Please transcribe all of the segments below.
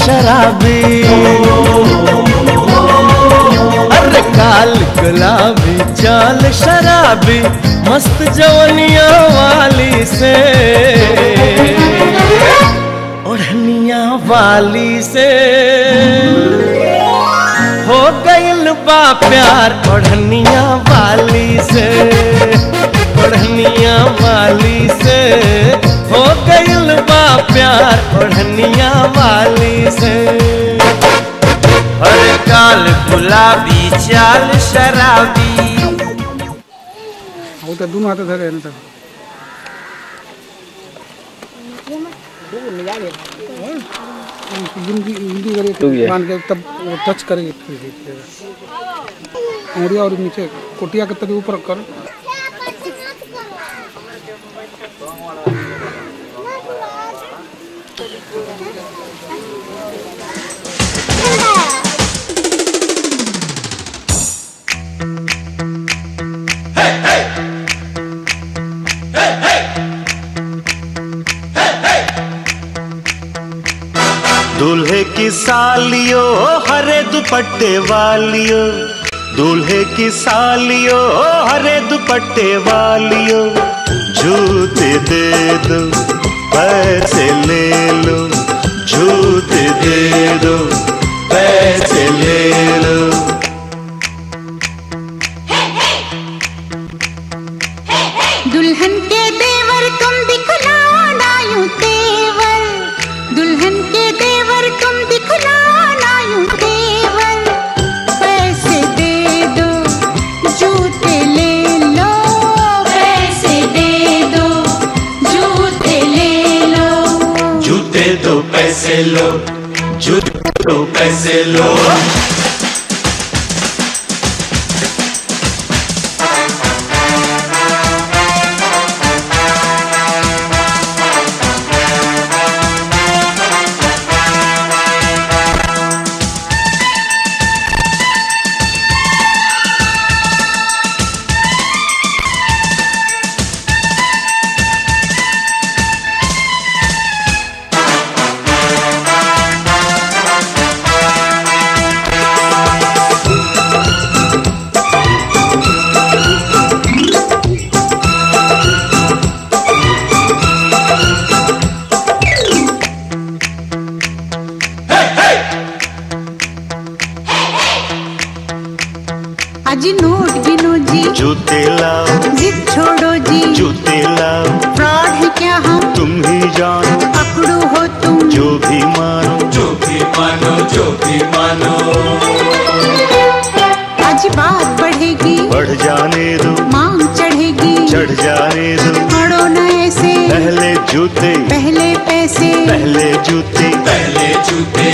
शराबी, अरे काल गुलाबी चाल शराबी, मस्त जवनिया वाली से, ओढ़निया वाली से हो गइल बा प्यार, ओढ़निया वाली से, ओढ़निया वाली से हो गइल बा प्यार, ओढ़निया वाली से। हर काल गुलाबी चाल शराबी। दोनों हाथ धरे ना हिंदी मान के तब वो टच करेगी मुड़िया और नीचे कोटिया के तभी ऊपर कर। दूल्हे की सालियो हरे दुपट्टे वालियो, दूल्हे की सालियो हरे दुपट्टे वालियो, जूते दे दो पैसे ले लो, जूते दे दो पैसे ले लो। दुल्हन के देवर तुम दिखलाओ ना यूं तेवर, दुल्हन के देवर तुम दिखलाओ ना यूं तेवर, पैसे दे दो जूते ले लो, पैसे दे दो जूते ले लो, जूते दो पैसे लो, जूते दो पैसे लो। अजी नोट गिनो जी, जूते लाओ, जिद छोड़ो जी, जूते लाओ, फ्रॉड है क्या हम तुम ही जानो, पकड़ो हो तुम जो भी मानो, जो भी मानो, जो भी मानो। आज बात बढ़ेगी, बढ़ जाने दो, मांग चढ़ेगी, चढ़ जाने दो, अड़ो न ऐसे, पहले जूते पहले पैसे, पहले जूते पहले जूते।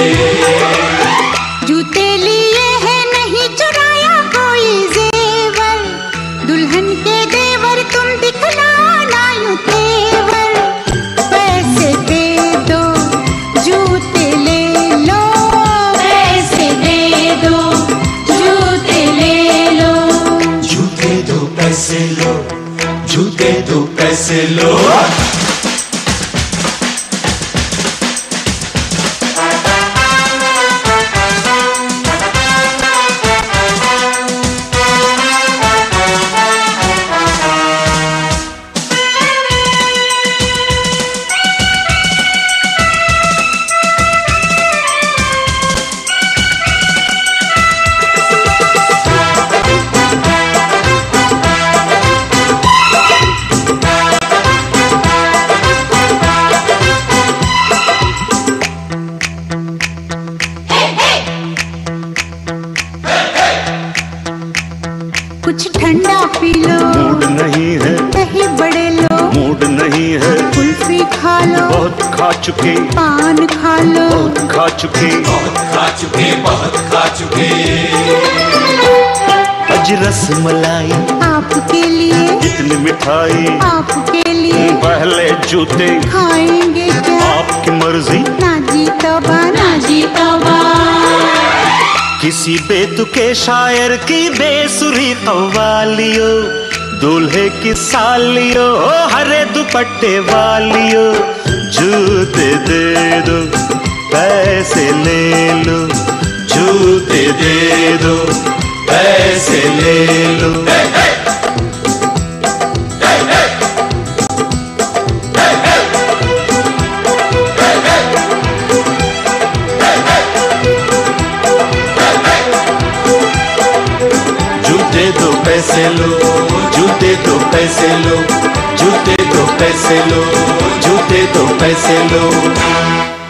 जूते लिए है नहीं चुराया कोई जेवर, दुल्हन के देवर तुम दिखलाओ ना यूं तेवर, पैसे दे दो जूते ले लो, पैसे दे दो जूते ले लो, जूते दो पैसे लो, जूते दो पैसे लो। कुछ ठंडा पी लो, मूड नहीं है, दही बड़े लो, मूड नहीं है, कुल्फी खा लो, बहुत खा चुके, पान खा लो, बहुत खा चुके, बहुत खा चुके, बहुत खा चुके। अज रस मलाई आपके लिए, इतनी मिठाई आपके लिए, पहले जूते खाएंगे क्या, आपकी मर्जी, ना जी तौबा, ना जी तौबा। किसी बेतुके शायर की बेसुरी कव्वालियो, दूल्हे की सालियो हरे दुपट्टे वालियो, जूते दे दो पैसे ले लो, जूते दे दो, पैसे ले लो। जूते दो पैसे लो, जूते दो पैसे लो, जूते दो पैसे लो, जूते दो पैसे लो।